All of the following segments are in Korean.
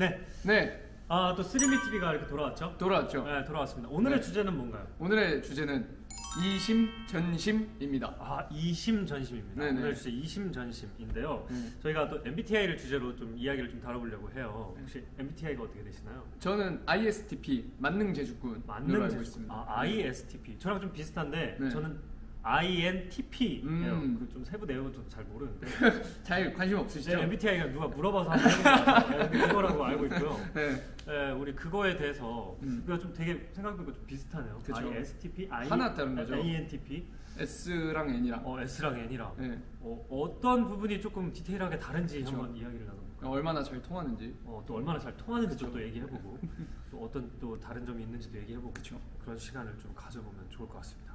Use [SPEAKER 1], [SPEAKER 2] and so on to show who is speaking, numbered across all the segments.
[SPEAKER 1] 네.
[SPEAKER 2] 네.
[SPEAKER 1] 아, 또 쓰리미 TV가 이렇게 돌아왔죠?
[SPEAKER 2] 돌아왔죠.
[SPEAKER 1] 네, 돌아왔습니다. 오늘의
[SPEAKER 2] 네.
[SPEAKER 1] 주제는 뭔가요?
[SPEAKER 2] 오늘의 주제는 이심전심입니다.
[SPEAKER 1] 아, 이심전심입니다.
[SPEAKER 2] 네네.
[SPEAKER 1] 오늘 주제 이심전심인데요. 저희가 또 MBTI를 주제로 좀 이야기를 좀 다뤄보려고 해요. 혹시 MBTI가 어떻게 되시나요?
[SPEAKER 2] 저는 ISTP 만능제주꾼으로 알고 있습니다.
[SPEAKER 1] 아, ISTP. 저랑 좀 비슷한데
[SPEAKER 2] 네.
[SPEAKER 1] 저는 INTP예요. 그 좀 세부 내용은 좀 잘 모르는데
[SPEAKER 2] 잘 관심 없으시죠?
[SPEAKER 1] 제 MBTI가 누가 물어봐서 한번 해본 그거라고 알고 있고요.
[SPEAKER 2] 네.
[SPEAKER 1] 네, 우리 그거에 대해서 우리가 좀 되게 생각해보니까 좀 비슷하네요.
[SPEAKER 2] 그쵸.
[SPEAKER 1] ISTP,
[SPEAKER 2] 하나 다른 거죠.
[SPEAKER 1] INTP,
[SPEAKER 2] S랑 N이랑
[SPEAKER 1] S랑 N이랑
[SPEAKER 2] 네.
[SPEAKER 1] 어떤 부분이 조금 디테일하게 다른지
[SPEAKER 2] 그쵸.
[SPEAKER 1] 한번 이야기를 나눠볼까요?
[SPEAKER 2] 얼마나 잘 통하는지.
[SPEAKER 1] 또 얼마나 잘 통하는지도 또 얘기해보고 또 어떤 또 다른 점이 있는지도 얘기해보고
[SPEAKER 2] 그쵸.
[SPEAKER 1] 그런 시간을 좀 가져보면 좋을 것 같습니다.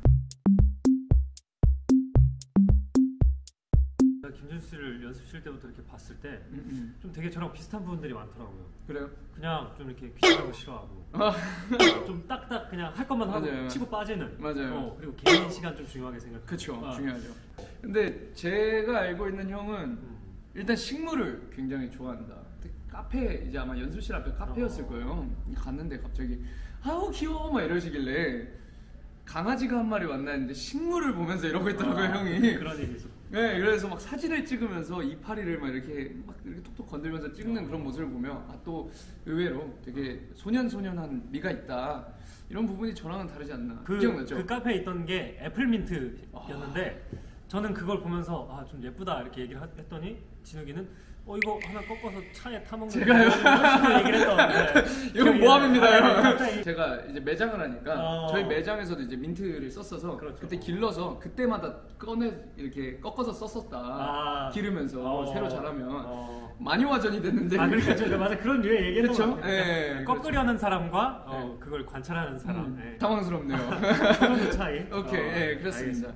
[SPEAKER 1] 김준수 씨를 연습실 때부터 이렇게 봤을 때 좀 되게 저랑 비슷한 부분들이 많더라고요.
[SPEAKER 2] 그래요?
[SPEAKER 1] 그냥 좀 이렇게 귀찮은 거 싫어하고 좀 딱딱 그냥 할 것만 하고
[SPEAKER 2] 맞아요.
[SPEAKER 1] 치고 빠지는.
[SPEAKER 2] 맞아요.
[SPEAKER 1] 그리고 개인 시간 좀 중요하게 생각해요.
[SPEAKER 2] 그쵸. 중요하죠. 근데 제가 알고 있는 형은 일단 식물을 굉장히 좋아한다. 카페 이제 아마 연습실 앞에 카페였을 거예요. 갔는데 갑자기 아우 귀여워 막 이러시길래 강아지가 한 마리 왔나 했는데 식물을 보면서 이러고 있더라고요 형이.
[SPEAKER 1] 그런 얘기 있어.
[SPEAKER 2] 네, 그래서 막 사진을 찍으면서 이파리를 막 이렇게 톡톡 건들면서 찍는 그런 모습을 보면 또 의외로 되게 소년소년한 미가 있다. 이런 부분이 저랑은 다르지 않나. 기억나죠?
[SPEAKER 1] 그 카페에 있던 게 애플민트였는데 저는 그걸 보면서 좀 예쁘다 이렇게 얘기를 했더니 진욱이는 이거 하나 꺾어서 차에 타먹는
[SPEAKER 2] 제가요?
[SPEAKER 1] 얘기를 했던
[SPEAKER 2] 이건 모함입니다.
[SPEAKER 1] 갑자기
[SPEAKER 2] 제가 이제 매장을 하니까 저희 매장에서도 이제 민트를 썼어서
[SPEAKER 1] 그렇죠.
[SPEAKER 2] 그때 길러서 그때마다 꺼내 이렇게 꺾어서 썼었다. 기르면서 새로 자라면 마녀화전이 됐는데.
[SPEAKER 1] 그러니까 맞아 그런 류의 얘기했던
[SPEAKER 2] 그렇죠?
[SPEAKER 1] 것 같아요.
[SPEAKER 2] 네,
[SPEAKER 1] 꺾으려는 사람과
[SPEAKER 2] 네.
[SPEAKER 1] 그걸 관찰하는 사람. 네.
[SPEAKER 2] 당황스럽네요.
[SPEAKER 1] 그런 차이.
[SPEAKER 2] 오케이, 네, 그렇습니다.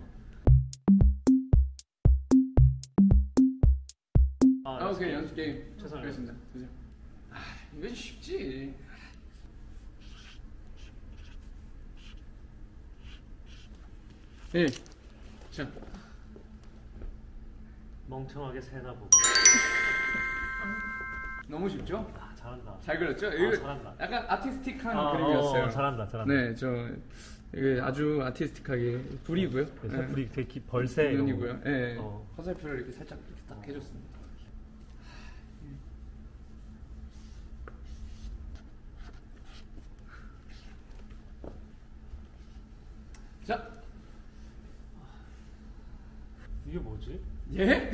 [SPEAKER 2] 오케이, 연습 게임.
[SPEAKER 1] 최선을
[SPEAKER 2] 알겠습니다. 이건 쉽지. 네. 자.
[SPEAKER 1] 멍청하게 새나 보고.
[SPEAKER 2] 너무 쉽죠?
[SPEAKER 1] 잘한다.
[SPEAKER 2] 잘 그렸죠? 이거
[SPEAKER 1] 잘한다.
[SPEAKER 2] 약간 아티스틱한 그림이었어요.
[SPEAKER 1] 잘한다.
[SPEAKER 2] 네, 이게 아주 아티스틱하게 불이고요.
[SPEAKER 1] 네. 불이 되게 벌새
[SPEAKER 2] 눈이고요. 네. 화살표를 이렇게 살짝 이렇게 딱 해줬습니다. 자,
[SPEAKER 1] 이게 뭐지?
[SPEAKER 2] 예?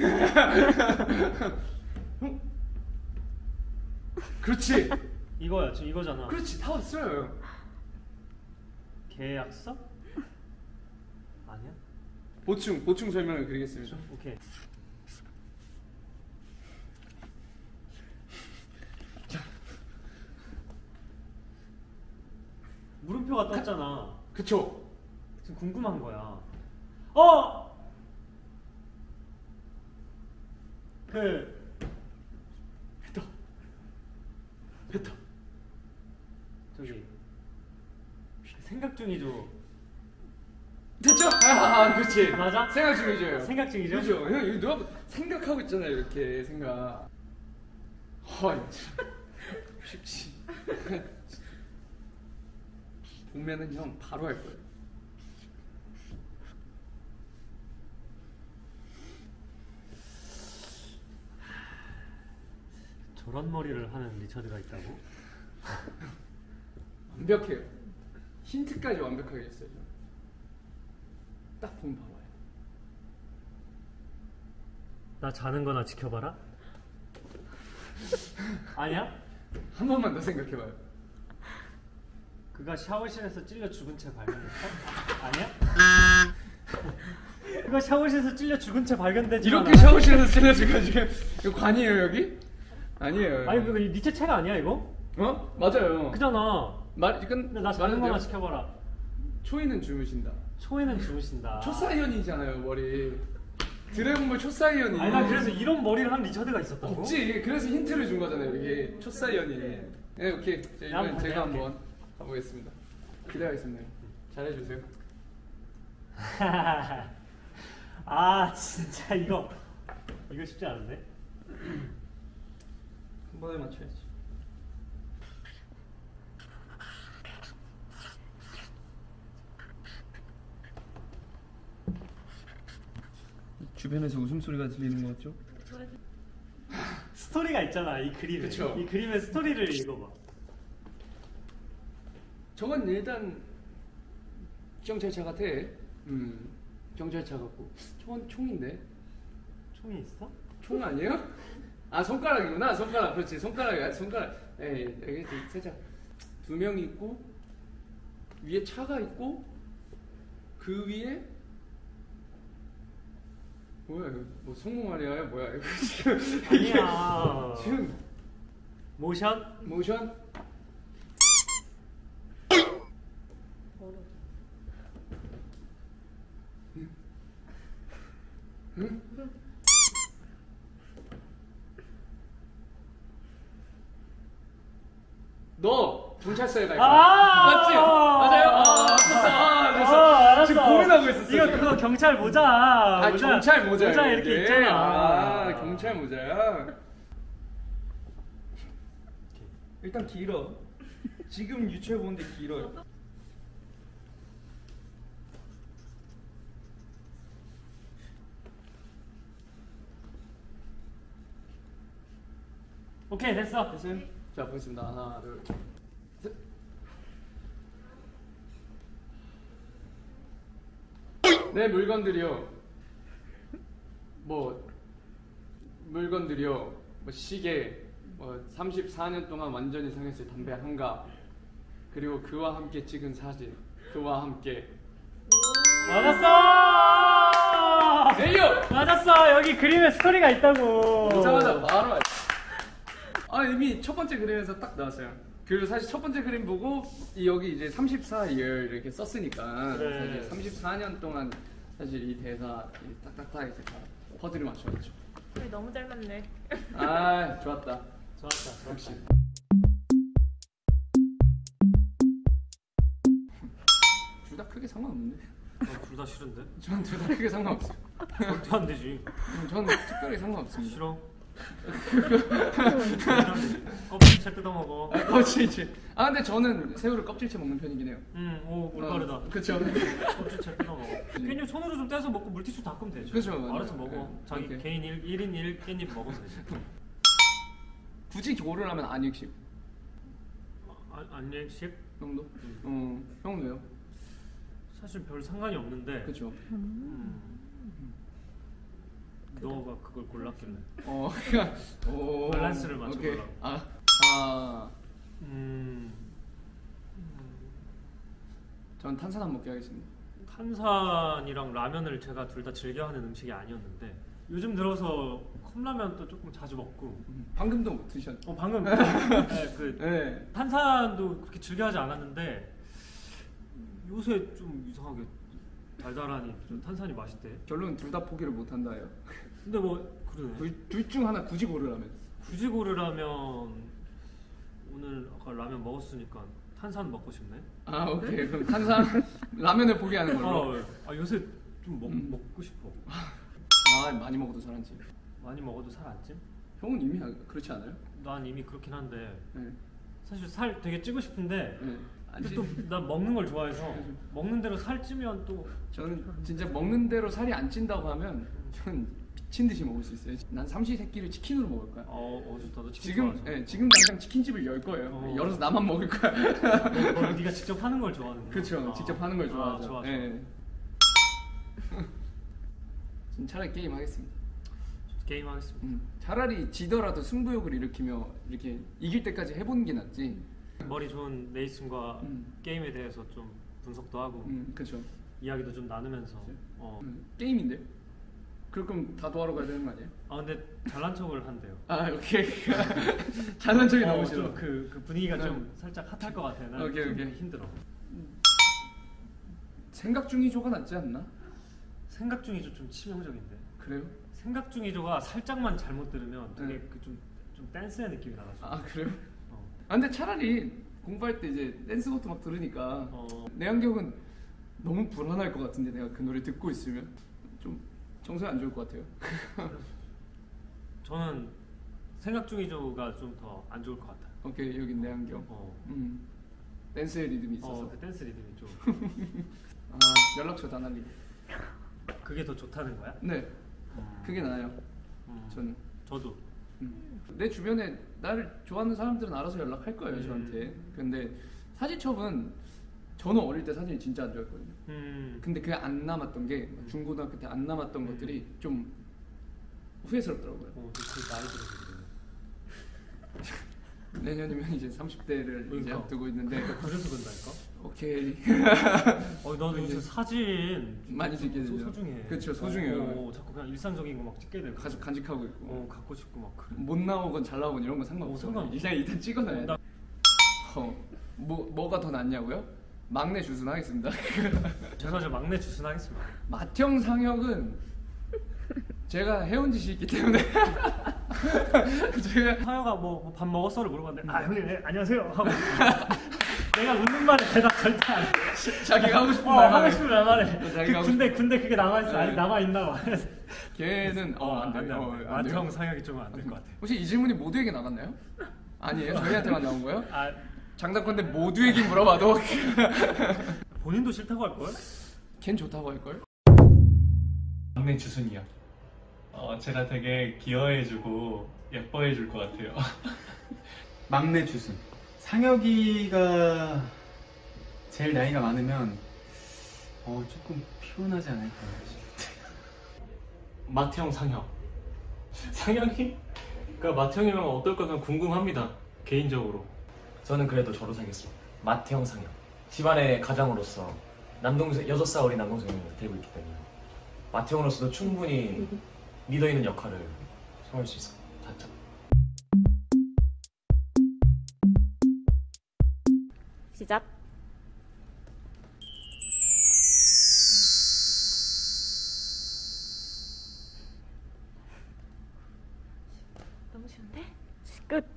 [SPEAKER 2] 그렇지.
[SPEAKER 1] 이거야, 지금 이거잖아.
[SPEAKER 2] 그렇지, 다 왔어요.
[SPEAKER 1] 계약서? 아니야?
[SPEAKER 2] 보충 설명을 드리겠습니다.
[SPEAKER 1] 오케이. 물음표가 떴잖아.
[SPEAKER 2] 그쵸.
[SPEAKER 1] 지금 궁금한 거야.
[SPEAKER 2] 했다.
[SPEAKER 1] 저기 생각 중이죠.
[SPEAKER 2] 됐죠? 그렇지.
[SPEAKER 1] 맞아?
[SPEAKER 2] 생각 중이죠.
[SPEAKER 1] 생각 중이죠?
[SPEAKER 2] 그죠. 형 여기 누가 생각하고 있잖아요. 이렇게 생각. 쉽지. 보면은 형 바로 할 거예요.
[SPEAKER 1] 저런 머리를 하는 리처드가 있다고?
[SPEAKER 2] 완벽해요. 힌트까지 완벽하게 했어요. 딱 보면 봐봐요.
[SPEAKER 1] 나 자는 거나 지켜봐라? 아니야?
[SPEAKER 2] 한 번만 더 생각해봐요.
[SPEAKER 1] 그가 샤워실에서 찔려 죽은 채 발견됐어? 아니야? 그가 샤워실에서 찔려 죽은 채 발견되지
[SPEAKER 2] 이렇게 샤워실에서 찔려가지고 이거 관이에요 여기? 아니에요.
[SPEAKER 1] 아니 그거 니체 채가 아니야 이거?
[SPEAKER 2] 맞아요.
[SPEAKER 1] 그잖아.
[SPEAKER 2] 근데
[SPEAKER 1] 나 자는 거나 지켜봐라.
[SPEAKER 2] 초이는 주무신다.
[SPEAKER 1] 초에는 주무신다.
[SPEAKER 2] 초사이언이잖아요 머리. 드래곤볼 초사이언이.
[SPEAKER 1] 아니 난 그래서 이런 머리를 한 리처드가 있었다고?
[SPEAKER 2] 없지. 그래서 힌트를 준 거잖아요 이게 초사이언이. 네 오케이. 이번엔 제가 한번 가보겠습니다. 기대하겠습니다. 잘해주세요.
[SPEAKER 1] 진짜 이거 쉽지 않은데?
[SPEAKER 2] 한 번에 맞춰야지. 주변에서 웃음소리가 들리는 것 같죠?
[SPEAKER 1] 스토리가 있잖아 이 그림에.
[SPEAKER 2] 그쵸.
[SPEAKER 1] 이 그림의 스토리를 읽어봐.
[SPEAKER 2] 저건 일단 경찰차 같아. 경찰차 같고. 저건 총인데.
[SPEAKER 1] 총이 있어?
[SPEAKER 2] 총 아니에요? 아 손가락이구나. 손가락. 그렇지. 손가락이야. 손가락. 예, 여기 살짝 2명 있고 위에 차가 있고 그 위에 뭐야 이거? 뭐 성모마리아야 뭐야 이거 지금?
[SPEAKER 1] 아니야.
[SPEAKER 2] 지금
[SPEAKER 1] 모션?
[SPEAKER 2] 모션? 응? 너 경찰서에 갈 거야. 맞지? 맞아요? 됐어.
[SPEAKER 1] 알았어.
[SPEAKER 2] 지금 고민하고 있었어.
[SPEAKER 1] 이거
[SPEAKER 2] 지금.
[SPEAKER 1] 그거 경찰 모자.
[SPEAKER 2] 경찰 모자야.
[SPEAKER 1] 모자 이렇게
[SPEAKER 2] 이게.
[SPEAKER 1] 있잖아.
[SPEAKER 2] 경찰 모자야. 일단 길어. 지금 유추해 보는데 길어요.
[SPEAKER 1] 오케이 됐어.
[SPEAKER 2] 됐어요? 자 보겠습니다. 하나, 둘, 셋. 내 물건들이요. 뭐 시계, 34년 동안 완전히 상했을 담배 한 갑, 그리고 그와 함께 찍은 사진, 그와 함께.
[SPEAKER 1] 맞았어.
[SPEAKER 2] 에이요!
[SPEAKER 1] 맞았어. 여기 그림에 스토리가 있다고.
[SPEAKER 2] 보자마자 바로. 이미 첫 번째 그림에서 딱 나왔어요. 그리고 사실 첫 번째 그림 보고 여기 이제 34year 이렇게 썼으니까
[SPEAKER 1] 그래.
[SPEAKER 2] 사실 34년 동안 사실 이 대사 딱딱딱 이제 다 퍼즐을 맞춰야죠.
[SPEAKER 3] 우리 너무 잘 맞네.
[SPEAKER 2] 아 좋았다.
[SPEAKER 1] 좋았다.
[SPEAKER 2] 역시. 둘 다 크게 상관없는데.
[SPEAKER 1] 둘 다 싫은데?
[SPEAKER 2] 저는 둘 다 크게 상관없어요.
[SPEAKER 1] 절대 안 되지.
[SPEAKER 2] 저는 특별히 상관없습니다.
[SPEAKER 1] 싫어. 껍질채 뜯어 먹어.
[SPEAKER 2] 껍질채. 근데 저는 새우를 껍질채 먹는 편이긴 해요.
[SPEAKER 1] 오 올바르다.
[SPEAKER 2] 그쵸.
[SPEAKER 1] 껍질채 뜯어 먹어. 깻잎 손으로 좀 떼서 먹고 물티슈 닦으면 되지.
[SPEAKER 2] 그쵸, 맞아요.
[SPEAKER 1] 알아서 먹어.
[SPEAKER 2] 네.
[SPEAKER 1] 자기
[SPEAKER 2] 오케이.
[SPEAKER 1] 개인 1인 1깻잎 먹으면 되지.
[SPEAKER 2] 굳이 고르라면 안익십
[SPEAKER 1] 안일식?
[SPEAKER 2] 정도? 형은 왜요?
[SPEAKER 1] 사실 별 상관이 없는데.
[SPEAKER 2] 그쵸.
[SPEAKER 1] 너가 그걸 골랐길래.
[SPEAKER 2] 오.
[SPEAKER 1] 밸런스를
[SPEAKER 2] 오케이.
[SPEAKER 1] 맞춰보려고.
[SPEAKER 2] 전 탄산 안 먹게 하겠습니다.
[SPEAKER 1] 탄산이랑 라면을 제가 둘 다 즐겨하는 음식이 아니었는데 요즘 들어서 컵라면도 조금 자주 먹고.
[SPEAKER 2] 방금도 드셨.
[SPEAKER 1] 방금
[SPEAKER 2] 네.
[SPEAKER 1] 탄산도 그렇게 즐겨하지 않았는데 요새 좀 이상하게 달달하니 좀 탄산이 맛있대.
[SPEAKER 2] 결론은 둘 다 포기를 못 한다예요.
[SPEAKER 1] 근데 뭐 그래.
[SPEAKER 2] 둘 중 하나 굳이 고르라면.
[SPEAKER 1] 굳이 고르라면 오늘 아까 라면 먹었으니까 탄산 먹고 싶네.
[SPEAKER 2] 오케이. 그럼 탄산 라면을 포기하는 걸로.
[SPEAKER 1] 요새 좀 먹고 싶어.
[SPEAKER 2] 많이 먹어도 살 안 찌.
[SPEAKER 1] 많이 먹어도 살 안 찜?
[SPEAKER 2] 형은 이미 그렇지 않아요?
[SPEAKER 1] 난 이미 그렇긴 한데
[SPEAKER 2] 네.
[SPEAKER 1] 사실 살 되게 찌고 싶은데
[SPEAKER 2] 네.
[SPEAKER 1] 근데 또 난 먹는 걸 좋아해서 먹는 대로 살 찌면 또
[SPEAKER 2] 저는 진짜 먹는 대로 살이 안 찐다고 하면 저는 미친 듯이 먹을 수 있어요. 난 삼시세끼를 치킨으로 먹을 거야.
[SPEAKER 1] 좋다. 너 치킨
[SPEAKER 2] 지금
[SPEAKER 1] 좋아하잖아.
[SPEAKER 2] 지금 당장 치킨집을 열 거예요. 열어서 나만 먹을 거야.
[SPEAKER 1] 네가 직접 하는 걸 좋아하는 거야?
[SPEAKER 2] 그렇죠. 직접 하는 걸 좋아하죠.
[SPEAKER 1] 좋아.
[SPEAKER 2] 네. 전 차라리 게임 하겠습니다.
[SPEAKER 1] 게임 하겠습니다.
[SPEAKER 2] 차라리 지더라도 승부욕을 일으키며 이렇게 이길 때까지 해보는 게 낫지.
[SPEAKER 1] 머리 좋은 네이슨과 게임에 대해서 좀 분석도 하고
[SPEAKER 2] 그렇죠.
[SPEAKER 1] 이야기도 좀 나누면서
[SPEAKER 2] 게임인데? 그럴 거면 다 도와러 가야 되는 거 아니에요?
[SPEAKER 1] 근데 잘난 척을 한대요.
[SPEAKER 2] 오케이. 잘난 척이 너무 싫어.
[SPEAKER 1] 그 분위기가 좀 살짝 핫할 것 같아. 난
[SPEAKER 2] 오케이.
[SPEAKER 1] 힘들어.
[SPEAKER 2] 생각 중이조가 낫지 않나?
[SPEAKER 1] 생각 중이조 좀 치명적인데.
[SPEAKER 2] 그래요?
[SPEAKER 1] 생각 중이조가 살짝만 잘못 들으면 되게 좀 댄스의 느낌이 나가지고.
[SPEAKER 2] 그래요? 근데 차라리 공부할 때 이제 댄스 것도 막 들으니까 내 안경은 너무 불안할 것 같은데 내가 그 노래 듣고 있으면 좀 정서에 안 좋을 것 같아요.
[SPEAKER 1] 저는 생각 중이조가 좀 더 안 좋을 것 같아요.
[SPEAKER 2] 오케이, 여기 내 안경. 댄스의 리듬이 있어서.
[SPEAKER 1] 그 댄스 리듬이 좀.
[SPEAKER 2] 연락처 다 날리고.
[SPEAKER 1] 그게 더 좋다는 거야?
[SPEAKER 2] 네. 그게 나아요. 저는.
[SPEAKER 1] 저도.
[SPEAKER 2] 내 주변에 나를 좋아하는 사람들은 알아서 연락할 거예요 저한테. 근데 사진첩은 저는 어릴 때 사진이 진짜 안 좋아했거든요. 근데 그게 안 남았던 게 중고등학교 때 안 남았던 것들이 좀 후회스럽더라고요.
[SPEAKER 1] 그 나이 들어서
[SPEAKER 2] 내년이면 이제 30대를 이제 앞두고 있는데
[SPEAKER 1] 그래서 그런다니까?
[SPEAKER 2] 오케이.
[SPEAKER 1] 나도 요새 사진
[SPEAKER 2] 많이 찍게 되죠.
[SPEAKER 1] 소중해.
[SPEAKER 2] 그렇죠, 소중해요.
[SPEAKER 1] 자꾸 그냥 일상적인 거 막 찍게 되고
[SPEAKER 2] 가서 간직하고 있고.
[SPEAKER 1] 갖고 싶고 막 그래.
[SPEAKER 2] 못 나오건 잘 나오건 이런 거 상관없어. 그냥 일단 찍어놔야 돼. 뭐가 더 낫냐고요? 막내 주순 하겠습니다.
[SPEAKER 1] 죄송하지만 막내 주순 하겠습니다.
[SPEAKER 2] 맏형 상혁은 제가 해온 짓이 있기 때문에 제가
[SPEAKER 1] 상혁아 뭐 밥 먹었어를 물어봤는데 형님 네, 안녕하세요 하고 내가 웃는 말에 대답 절대 안 해.
[SPEAKER 2] 자기가 하고 싶은 말만
[SPEAKER 1] 하고 싶은 말만 해. 군대 그게 남아있어. 아니 남아있나 봐.
[SPEAKER 2] 걔는 안 돼요.
[SPEAKER 1] 맏형 상혁이 좀 안 될 것 같아.
[SPEAKER 2] 혹시 이 질문이 모두에게 나갔나요? 아니에요? 저희한테만 나온 거예요? 장담컨대 모두에게 물어봐도
[SPEAKER 1] 본인도 싫다고 할걸?
[SPEAKER 2] 걘 좋다고 할걸?
[SPEAKER 3] 막내 주순이요. 제가 되게 귀여워해주고 예뻐해줄 것 같아요.
[SPEAKER 4] 막내 주순. 상혁이가 제일 나이가 많으면 조금 피곤하지 않을까요?
[SPEAKER 3] 맏형 상혁. 상혁이? 그러니까 맏형이면 어떨까 그냥 궁금합니다. 개인적으로.
[SPEAKER 5] 저는 그래도 저로 살겠습니다. 맏형 상혁. 집안의 가장으로서 남동생 6살 어린 남동생을 데리고 있기 때문에 맏형으로서도 충분히 리더 있는 역할을 소화할 수 있습니다. 단점.
[SPEAKER 6] 시작. 너무 쉬운데? 끝.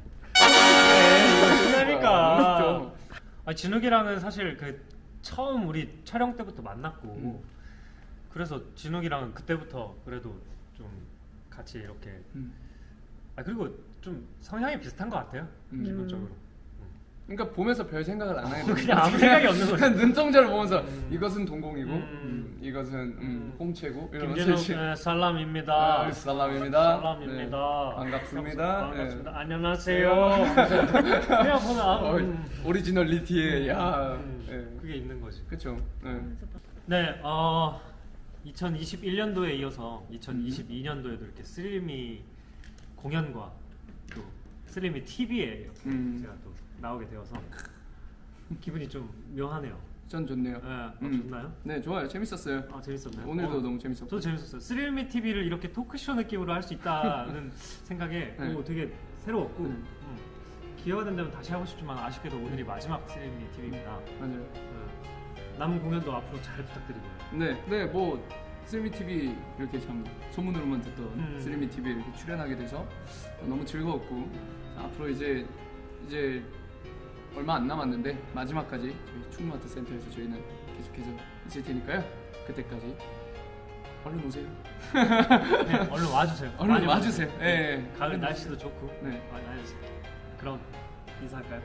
[SPEAKER 1] 그러니까. 진욱이랑은 사실 그 처음 우리 촬영 때부터 만났고 그래서 진욱이랑은 그때부터 그래도 좀 같이 이렇게 그리고 좀 성향이 비슷한 것 같아요. 기본적으로.
[SPEAKER 2] 그러니까 보면서 별 생각을 안 하게 돼.
[SPEAKER 1] 그냥 아무 생각이 없는 거죠.
[SPEAKER 2] 그냥 눈동자를 보면서 이것은 동공이고 이것은 홍채고
[SPEAKER 1] 김진욱 살람입니다.
[SPEAKER 2] 살람입니다.
[SPEAKER 1] 네.
[SPEAKER 2] 반갑습니다.
[SPEAKER 1] 반갑습니다. 안녕하세요. 그냥 보면
[SPEAKER 2] 오리지널리티에
[SPEAKER 1] 그게 있는 거지.
[SPEAKER 2] 그렇죠.
[SPEAKER 1] 네, 2021년도에 이어서 2022년도에도 이렇게 스릴미 공연과 또 스릴미 TV에 제가 또 나오게 되어서 기분이 좀 묘하네요.
[SPEAKER 2] 전 좋네요.
[SPEAKER 1] 좋나요?
[SPEAKER 2] 네, 좋아요. 재밌었어요.
[SPEAKER 1] 재밌었나요?
[SPEAKER 2] 오늘도 너무 재밌었고.
[SPEAKER 1] 저도 재밌었어요. 스릴미 TV를 이렇게 토크쇼 느낌으로 할 수 있다는 생각에 되게 새로웠고 기회가 된다면 다시 하고 싶지만 아쉽게도 오늘이 마지막 스릴미 TV입니다.
[SPEAKER 2] 맞아요.
[SPEAKER 1] 남은 공연도 앞으로 잘 부탁드리고요.
[SPEAKER 2] 네, 뭐 스리미 TV 이렇게 참 소문으로만 듣던 스리미 TV에 이렇게 출연하게 돼서 너무 즐거웠고 앞으로 이제 얼마 안 남았는데 마지막까지 저희 충무아트 센터에서 저희는 계속해서 있을 테니까요. 그때까지 얼른 오세요.
[SPEAKER 1] 네, 얼른 와주세요.
[SPEAKER 2] 얼른 와주세요. 네.
[SPEAKER 1] 가을 날씨도 좋고.
[SPEAKER 2] 네.
[SPEAKER 1] 많이 와주세요. 그럼 인사할까요?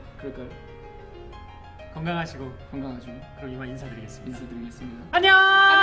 [SPEAKER 2] 그럴까요?
[SPEAKER 1] 건강하시고
[SPEAKER 2] 건강하시고
[SPEAKER 1] 그럼 이만 인사드리겠습니다.
[SPEAKER 2] 인사드리겠습니다.
[SPEAKER 1] 안녕.